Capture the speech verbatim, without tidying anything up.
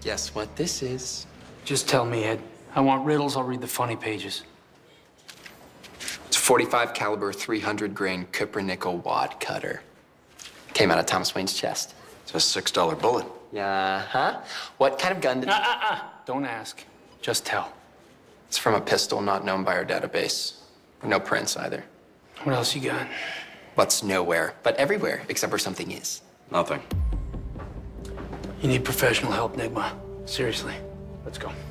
Guess what this is? Just tell me, Ed. I want riddles, I'll read the funny pages. It's a forty-five caliber, three hundred grain copper nickel wad cutter. Came out of Thomas Wayne's chest. It's a six dollar bullet. Yeah, huh? What kind of gun did... Ah, ah, ah. Don't ask. Just tell. It's from a pistol not known by our database. No prints either. What else you got? What's nowhere, but everywhere, except where something is. Nothing. You need professional help, Nigma. Seriously. Let's go.